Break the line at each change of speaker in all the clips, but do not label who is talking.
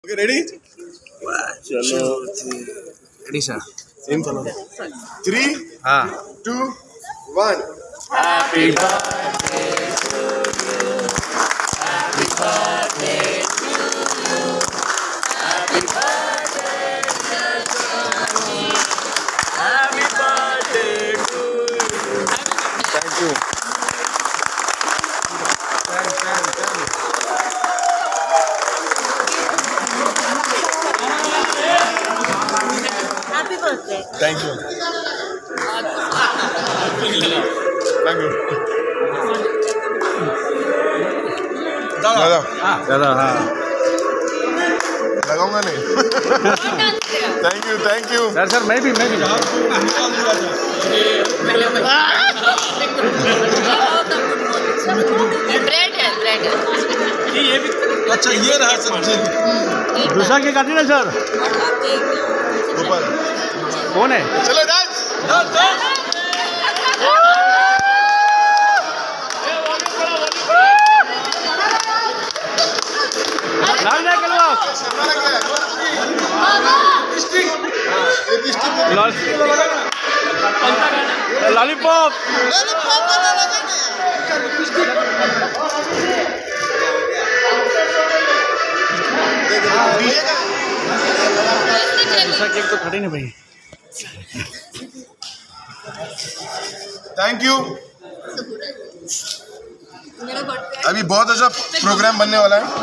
Okay ready चलो
ready sir
same चलो 3
हाँ
2 1
happy birthday to you happy birthday to you happy birthday dear Johnny happy birthday to you thank you
Happy birthday.
Thank you thank you दादा
दादा हाँ
लगाऊंगा नहीं thank you
sir मैं भी
Bread है bread है।
ये भी अच्छा ये रहा सब्जी
दूसरा के काटी ना सर
ऊपर
कौन है
चलो डांस
लाल जाए कलवा लॉलीपॉप दूसरा केक तो खड़े नहीं भाई
थैंक यू अभी बहुत अच्छा प्रोग्राम बनने वाला है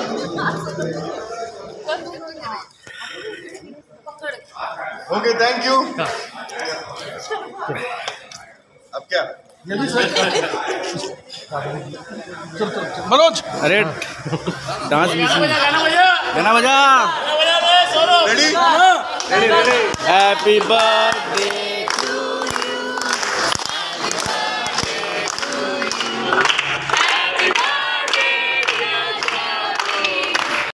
ओके थैंक यू अब क्या मनोज
अरे डांस गाना बजा
रेडी
हैप्पी बर्थडे